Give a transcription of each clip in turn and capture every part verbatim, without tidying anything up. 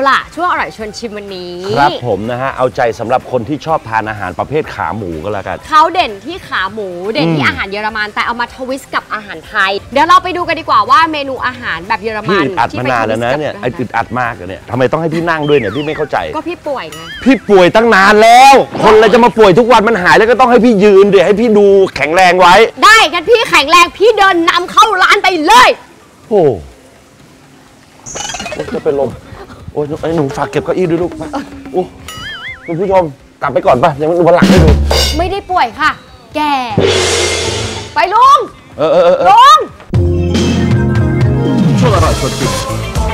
ล่ะช่วงอร่อยชวนชิมวันนี้ครับผมนะฮะเอาใจสำหรับคนที่ชอบทานอาหารประเภทขาหมูก็แล้วกันเขาเด่นที่ขาหมูเด่นที่อาหารเยอรมันแต่เอามาทวิสต์กับอาหารไทยเดี๋ยวเราไปดูกันดีกว่าว่าเมนูอาหารแบบเยอรมันพี่อัดมานานแล้วนะเนี่ยไอ้อึดอัดมากเลยเนี่ยทำไมต้องให้พี่นั่งด้วยเนี่ยพี่ไม่เข้าใจก็พี่ป่วยไงพี่ป่วยตั้งนานแล้วคนอะไรจะมาป่วยทุกวันมันหายแล้วก็ต้องให้พี่ยืนเดี๋ยวให้พี่ดูแข็งแรงไว้ได้กันพี่แข็งแรงพี่เดินนำเข้าร้านไปเลยโอ้จะเป็นลมโอ้ยไอ้หนูฝากเก็บเก้าอี้ด้วยลูกโอ้คุณผู้ชมกลับไปก่อนป่ะยังวันหลังให้ดูไม่ได้ป่วยค่ะแกไปลุงเออเออเออลุงช่วงอร่อยชวนชิม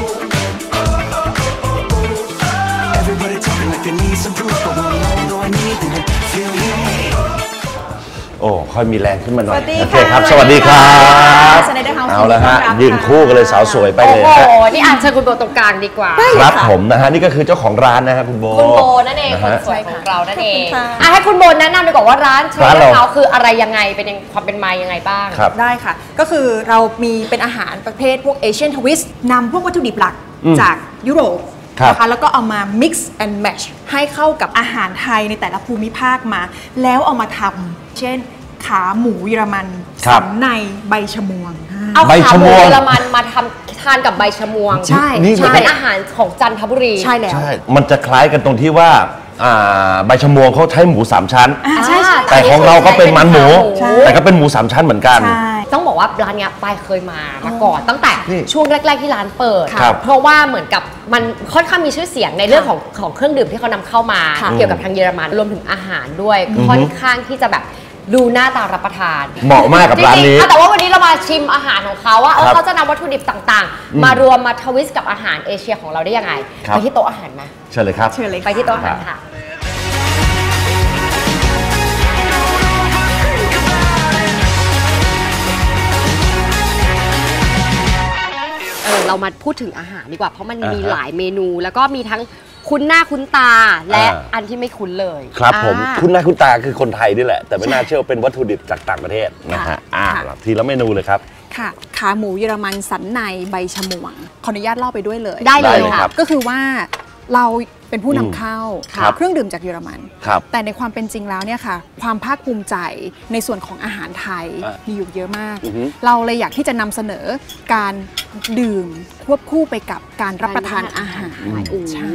โอ้ค่อยมีแรงขึ้นมาหน่อยโอเคครับสวัสดีครับเอาละฮะยืนคู่กันเลยสาวสวยไปเลยโอ้โหนี่อาจจะคุณโบตรงกลางดีกว่าครับผมนะฮะนี่ก็คือเจ้าของร้านนะครับคุณโบคุณโบนั่นเองคนสวยของเรานั่นเองอ่ะให้คุณโบแนะนำดีกว่าว่าร้านเชฟเขาคืออะไรยังไงเป็นความเป็นมายังไงบ้างได้ค่ะก็คือเรามีเป็นอาหารประเภทพวกเอเชียนทวิสต์นำพวกวัตถุดิบหลักจากยุโรปนะคะแล้วก็เอามา mix and match ให้เข้ากับอาหารไทยในแต่ละภูมิภาคมาแล้วเอามาทำเช่นขาหมูเยอรมันสันในใบชะมวงเอาขาหมูเยอรมันมาทำทานกับใบชะมวงใช่เป็นอาหารของจันทบุรีใช่แล้วมันจะคล้ายกันตรงที่ว่าใบชะมวงเขาใช้หมูสามชั้นแต่ของเราก็เป็นมันหมูแต่ก็เป็นหมูสามชั้นเหมือนกันต้องบอกว่าร้านนี้ปายเคยมามาก่อนตั้งแต่ช่วงแรกๆที่ร้านเปิดเพราะว่าเหมือนกับมันค่อนข้างมีชื่อเสียงในเรื่องของของเครื่องดื่มที่เขานำเข้ามาเกี่ยวกับทางเยอรมันรวมถึงอาหารด้วยค่อนข้างที่จะแบบดูหน้าตารับประทานเหมาะมากกับร้านนี้แต่ว่าวันนี้เรามาชิมอาหารของเขาว่าเขาจะนำวัตถุดิบต่างๆมารวมมาทวิสต์กับอาหารเอเชียของเราได้ยังไงไปที่โต๊ะอาหารไหมเชิญเลยครับเชิญเลยไปที่โต๊ะอาหารค่ะเรามาพูดถึงอาหารดีกว่าเพราะมันมีหลายเมนูแล้วก็มีทั้งคุ้นหน้าคุ้นตาและอันที่ไม่คุ้นเลยครับผมคุ้นหน้าคุ้นตาคือคนไทยนี่แหละแต่ไม่น่าเชื่อเป็นวัตถุดิบจากต่างประเทศนะฮะอ่าทีละเมนูเลยครับค่ะขาหมูเยอรมันสันในใบชะมวงขออนุญาตเล่าไปด้วยเลยได้เลยค่ะก็คือว่าเราเป็นผู้นำเข้าเครื่องดื่มจากเยอรมันแต่ในความเป็นจริงแล้วเนี่ยค่ะความภาคภูมิใจในส่วนของอาหารไทยมีอยู่เยอะมากเราเลยอยากที่จะนำเสนอการดื่มควบคู่ไปกับการรับประทานอาหารโอ้โห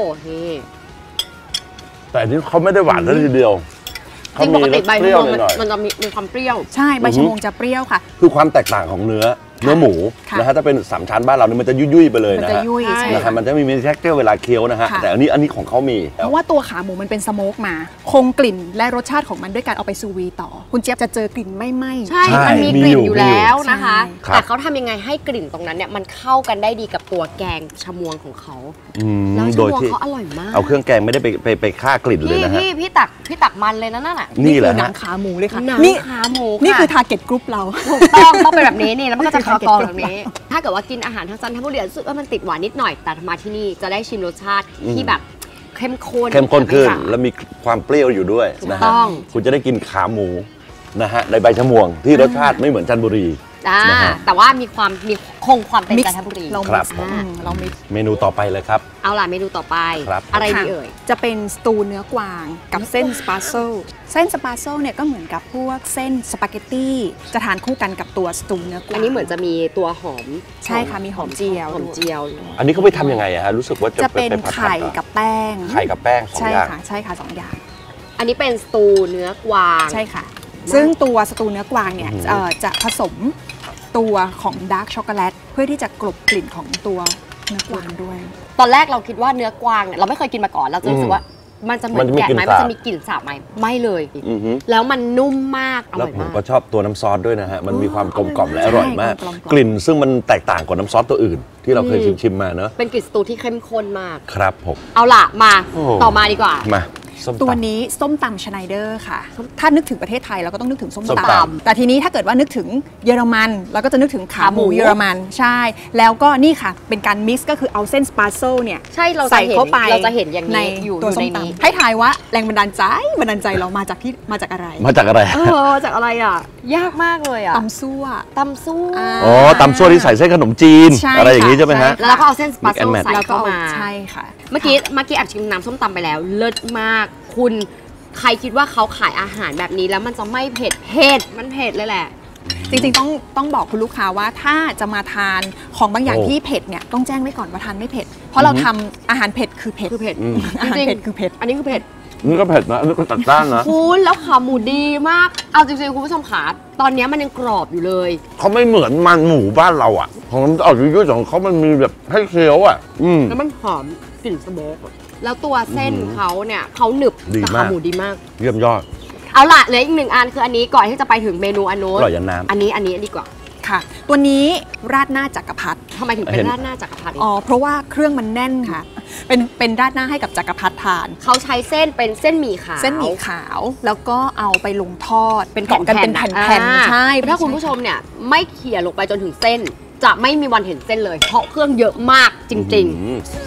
แต่อันนี้เขาไม่ได้หวานซะทีเดียวจริงปกติใบชะมวงมันจะมีมีความเปรี้ยวใช่ใบชะมวงจะเปรี้ยวค่ะคือความแตกต่างของเนื้อเนื้อหมูนะฮะถ้าเป็นสามชั้นบ้านเราเนี่ยมันจะยุ่ยๆไปเลยนะฮะนะฮะมันจะมีมีแท็กเจอร์เวลาเคี้ยวนะฮะแต่อันนี้อันนี้ของเขามีเพราะว่าตัวขาหมูมันเป็นสโมกมาคงกลิ่นและรสชาติของมันด้วยการเอาไปซูวีต่อคุณเจี๊ยบจะเจอกลิ่นไม่ไหม้ใช่มันมีกลิ่นอยู่แล้วนะคะแต่เขาทำยังไงให้กลิ่นตรงนั้นเนี่ยมันเข้ากันได้ดีกับตัวแกงชะมวงของเขาแล้วชะมวงเขาอร่อยมากเอาเครื่องแกงไม่ได้ไปไปไปฆ่ากลิ่นเลยนะฮะพี่พี่ตักพี่ตักมันเลยนะนั่นแหละนี่แหละหนังขาหมูเลยค่ะนี่ขาหมูนี่คือทาร์เก็ตกรุ๊ปเราถูกต้องต้องเป็นแบบนี้นี่แล้วมันก็จะคอกองแบบนี้ถ้าเกิดว่ากินอาหารทางจันทบุรีรู้สึกว่ามันติดหวานนิดหน่อยแต่มาที่นี่จะได้ชิมรสชาติที่แบบเข้มข้นเข้มข้นขึ้นแล้วมีความเปรี้ยวอยู่ด้วยนะฮะคุณจะได้กินขาหมูนะฮะในใบชะมวงที่รสชาติไม่เหมือนจันทบุรีแต่ว่ามีความมีคงความเป็นจันทบุรีครับเรามีเมนูต่อไปเลยครับเอาล่ะเมนูต่อไปอะไรดีเอ่ยจะเป็นสตูเนื้อกวางกับเส้นสปาโซเส้นสปาโซเนี่ยก็เหมือนกับพวกเส้นสปาเกตตี้จะทานคู่กันกับตัวสตูเนื้อกวางอันนี้เหมือนจะมีตัวหอมใช่ค่ะมีหอมเจียวหอมเจียวอันนี้เขาไปทำยังไงอะฮะรู้สึกว่าจะเป็นไข่กับแป้งไข่กับแป้งสองอย่างใช่ค่ะใช่ค่ะสองอย่างอันนี้เป็นสตูเนื้อกวางใช่ค่ะซึ่งตัวสตูเนื้อกวางเนี่ยจะผสมตัวของดาร์กช็อกโกแลตเพื่อที่จะกลบกลิ่นของตัวเนื้อกวางด้วยตอนแรกเราคิดว่าเนื้อกวางเนี่ยเราไม่เคยกินมาก่อนเราจะรู้สึกว่ามันจะเหมือนแกะไหมมันจะมีกลิ่นสาบไหมไม่เลยแล้วมันนุ่มมากอร่อยมากแล้วผมก็ชอบตัวน้ำซอสด้วยนะฮะมันมีความกลมกล่อมและอร่อยมากกลิ่นซึ่งมันแตกต่างกว่าน้ำซอสตัวอื่นที่เราเคยชิมๆมาเนอะเป็นกลิ่นสตูที่เข้มข้นมากครับผมเอาล่ะมาต่อมาดีกว่ามาตัวนี้ส้มตำชไนเดอร์ค่ะถ้านึกถึงประเทศไทยเราก็ต้องนึกถึงส้มตำแต่ทีนี้ถ้าเกิดว่านึกถึงเยอรมันเราก็จะนึกถึงขาหมูเยอรมันใช่แล้วก็นี่ค่ะเป็นการมิกซ์ก็คือเอาเส้นสปาโซเนี่ยใช่เราใส่เข้าไปเราจะเห็นอย่างนี้อยู่ตัวส้มตำให้ทายว่าแรงบันดาลใจบันดาลใจเรามาจากที่มาจากอะไรมาจากอะไรเออจากอะไรอ่ะยากมากเลยอ่ะตำซั่วตำซั่วอ๋อตำซั่วที่ใส่เส้นขนมจีนอะไรอย่างนี้ใช่ไหมฮะแล้วก็เอาเส้นสปาโซใส่เข้ามาใช่ค่ะเมื่อกี้เมื่อกี้แอบชิมน้ำส้มตำไปแล้วเลิศมากคุณใครคิดว่าเขาขายอาหารแบบนี้แล้วมันจะไม่เผ็ดเผ็ดมันเผ็ดเลยแหละจริงๆต้องต้องบอกคุณลูกค้าว่าถ้าจะมาทานของบางอย่างที่เผ็ดเนี่ยต้องแจ้งไว้ก่อนว่าทานไม่เผ็ดเพราะเราทำอาหารเผ็ดคือเผ็ดคือเผ็ดอาหารเผ็ดคือเผ็ดอันนี้คือเผ็ดนี่ก็เผ็ดนะอันนี้ก็จัดจ้านนะคุณแล้วขาหมูดีมากเอาจริงๆคุณผู้ชมขาตอนนี้มันยังกรอบอยู่เลยเขาไม่เหมือนมันหมูบ้านเราอ่ะของเอาจริงๆของเขามันมีแบบให้เคี้ยวอ่ะแล้วมันหอมกลิ่นสโมกแล้วตัวเส้นเขาเนี่ยเขาหนึบแต่ขาหมูดีมากเยี่ยมยอดเอาล่ะเหลืออีกหนึ่งอันคืออันนี้ก่อนที่จะไปถึงเมนูอันนู้นอร่อยยันน้ำอันนี้อันนี้ดีกว่าค่ะตัวนี้ราดหน้าจักรพรรดิทำไมถึงเป็นราดหน้าจักรพรรดิอ๋อเพราะว่าเครื่องมันแน่นค่ะเป็นเป็นราดหน้าให้กับจักรพรรดิทานเขาใช้เส้นเป็นเส้นหมี่ขาวเส้นหมี่ขาวแล้วก็เอาไปลงทอดเป็นแผ่นกันเป็นแผ่นๆใช่ถ้าคุณผู้ชมเนี่ยไม่เขี่ยลงไปจนถึงเส้นจะไม่มีวันเห็นเส้นเลยเพราะเครื่องเยอะมากจริงๆ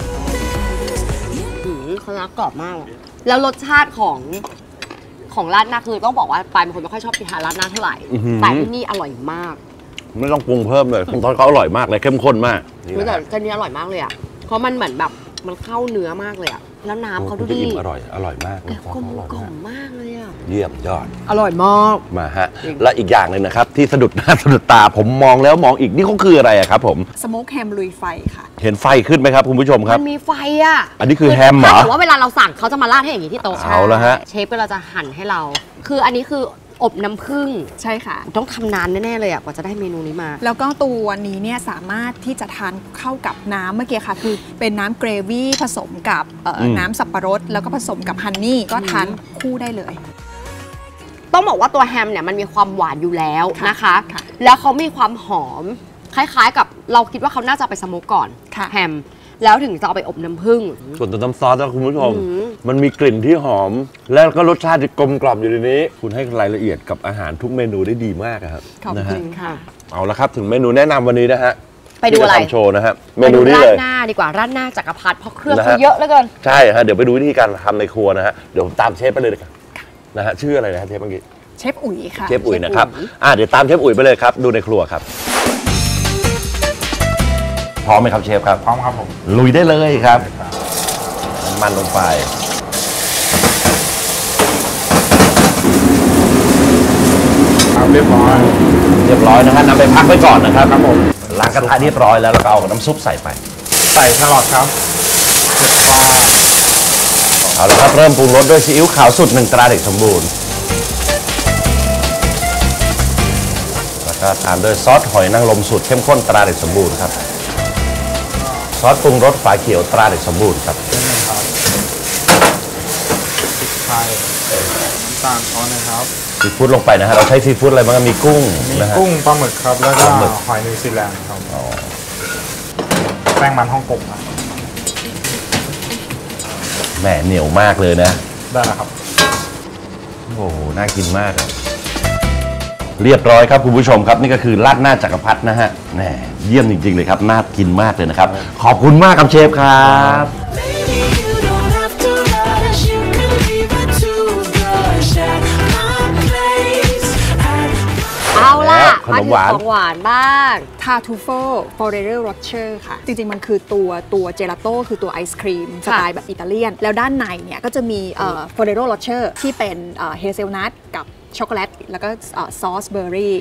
เขาลักกรอบมากแล้วรสชาติของของราดหน้าคือต้องบอกว่าปายเป็นคนไม่ค่อยชอบกินทานราดหน้าเท่าไหร่แต่ที่นี่อร่อยมากไม่ต้องปรุงเพิ่มเลยของทอดเขาอร่อยมากเลยเข้มข้นมากแต่จานนี้อร่อยมากเลยอ่ะเพราะมันเหมือนแบบมันเข้าเนื้อมากเลยอ่ะแล้วน้ำเขาดูดีอร่อยอร่อยมากเลยกลมกล่อมมากเลยอ่ะเยี่ยมยอดอร่อยมากมาฮะและอีกอย่างหนึ่งนะครับที่สะดุดหน้าสะดุดตาผมมองแล้วมองอีกนี่เขาคืออะไรครับผมสโมกแฮมลุยไฟค่ะเห็นไฟขึ้นไหมครับคุณผู้ชมครับมันมีไฟอ่ะอันนี้คือแฮมเหรอแต่ว่าเวลาเราสั่งเขาจะมาราดให้อย่างนี้ที่โต๊ะเอาละฮะเชฟก็เราจะหั่นให้เราคืออันนี้คืออบน้ำผึ้งใช่ค่ะต้องทำนานแน่ๆเลยอ่ะกว่าจะได้เมนูนี้มาแล้วก็ตัวนี้เนี่ยสามารถที่จะทานเข้ากับน้ำเมื่อกี้ค่ะคือเป็นน้ำเกรวี่ผสมกับน้ำสับปะรดแล้วก็ผสมกับฮันนี่ก็ทานคู่ได้เลยต้องบอกว่าตัวแฮมเนี่ยมันมีความหวานอยู่แล้วนะคะแล้วเขามีความหอมคล้ายๆกับเราคิดว่าเขาน่าจะไปสโมกก่อนแฮมแล้วถึงจะเอาไปอบน้ำผึ้งส่วนตัวน้ำซอสนะคุณผู้ชมมันมีกลิ่นที่หอมแล้วก็รสชาติที่กลมกล่อมอยู่ในนี้คุณให้รายละเอียดกับอาหารทุกเมนูได้ดีมากครับขอบคุณค่ะเอาละครับถึงเมนูแนะนำวันนี้นะฮะไปดูอะไรโชว์นะฮะเมนูนี้เลยราดหน้าดีกว่าราดหน้าจักรพรรดิเพราะเครื่องเขาเยอะเหลือเกินใช่ฮะเดี๋ยวไปดูวิธีการทำในครัวนะฮะเดี๋ยวผมตามเชฟไปเลยนะฮะชื่ออะไรนะเชฟเมื่อกี้เชฟอุ๋ยค่ะเชฟอุ๋ยนะครับอ่าเดี๋ยวตามเชฟอุ๋ยไปเลยครับดูในครัวครับพร้อมไหมครับเชฟครับพร้อมครับผมลุยได้เลยครับน้ำมันลงไปเรียบร้อยเรียบร้อยนะฮะนำไปพักไว้ก่อนนะครับครับผมล้างกระทะเรียบร้อยแล้วแล้วก็เอาน้ำซุปใส่ไปใส่แครอทครับเผ็ดปลาเอาละครับเริ่มปรุงรสด้วยซีอิ๊วขาวสุดหนึ่งตราเด็กสมบูรณ์แล้วก็ตามด้วยซอสหอยนางรมสูตรเข้มข้นตราเด็กสมบูรณ์ครับซอสปรุงรสฝาเขียวตราเด็กสมบูรณ์ครับพริกไทยน้ำตาลช้อนนะครับซีฟู้ดลงไปนะฮะเราใช้ซีฟู้ดอะไรบ้างมีกุ้งมีกุ้งปลาหมึกครับแล้วก็หอยนิวซีแลนด์ครับแป้งมันฮ่องกงครับแหมเหนียวมากเลยนะได้แล้วครับโอ้โหน่ากินมากเลยเรียบร้อยครับคุณผู้ชมครับนี่ก็คือราดหน้าจักรพรรดินะฮะแหมเยี่ยมจริงๆเลยครับน่ากินมากเลยนะครับขอบคุณมากครับเชฟครับเอาล่ะขนมหวานของหวานบ้างทาทูโฟฟอเรโรโรเชอร์ค่ะจริงๆมันคือตัวตัวเจลาโต้คือตัวไอศครีมสไตล์แบบอิตาเลียนแล้วด้านในเนี่ยก็จะมีฟอเรโรโรเชอร์ที่เป็นเฮเซลนัทกับช็อกโกแลตแล้วก็ซอสเบอร์รี่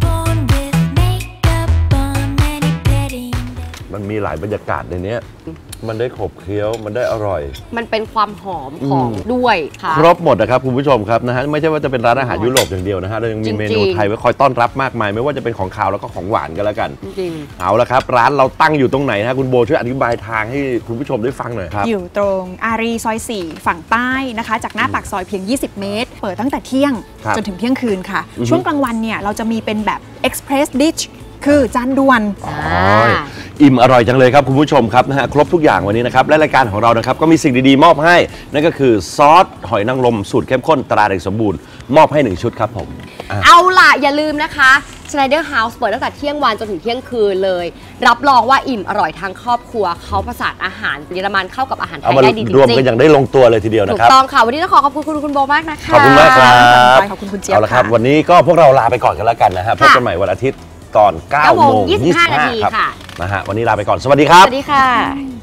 มันมีหลายบรรยากาศในนี้มันได้ขบเคี้ยวมันได้อร่อยมันเป็นความหอมของด้วยค่ะครบหมดนะครับคุณผู้ชมครับนะฮะไม่ใช่ว่าจะเป็นร้านอาหารยุโรปอย่างเดียวนะฮะเรายังมีเมนูไทยไว้คอยต้อนรับมากมายไม่ว่าจะเป็นของคาวแล้วก็ของหวานกันแล้วกันจริงเอาละครับร้านเราตั้งอยู่ตรงไหนฮะคุณโบช่วยอธิบายทางให้คุณผู้ชมได้ฟังหน่อยครับอยู่ตรงอารีซอยสี่ฝั่งใต้นะคะจากหน้าปากซอยเพียงยี่สิบเมตรเปิดตั้งแต่เที่ยงจนถึงเที่ยงคืนค่ะช่วงกลางวันเนี่ยเราจะมีเป็นแบบ Express Dish คือจานด่วนอิ่มอร่อยจังเลยครับคุณผู้ชมครับนะฮะครบทุกอย่างวันนี้นะครับและรายการของเรานะครับก็มีสิ่งดีๆมอบให้นั่นก็คือซอสหอยนางรมสูตรเข้มข้นตราเด็กสมบูรณ์มอบให้หนึ่งชุดครับผมเอาล่ะอย่าลืมนะคะ Schneider House เปิดตั้งแต่เที่ยงวันจนถึงเที่ยงคืนเลยรับรองว่าอิ่มอร่อยทั้งครอบครัวเขาประสานอาหารเยอรมันเข้ากับอาหารไทยได้ดีจริงๆรวมกันอย่างได้ลงตัวเลยทีเดียวนะครับถูกต้องค่ะวันนี้ต้องขอขอบคุณคุณคุณโบมากนะคะขอบคุณมากครับขอบคุณคุณเจี๊ยบเอาละครับวันนี้ก็พวกเราลาไปก่อนกันแล้วกันนะฮะพบกันใหม่วันอาทิตย์ตอนเก้าโมงยี่สิบห้านาทีค่ะนะฮะวันนี้ลาไปก่อนสวัสดีครับสวัสดีค่ะ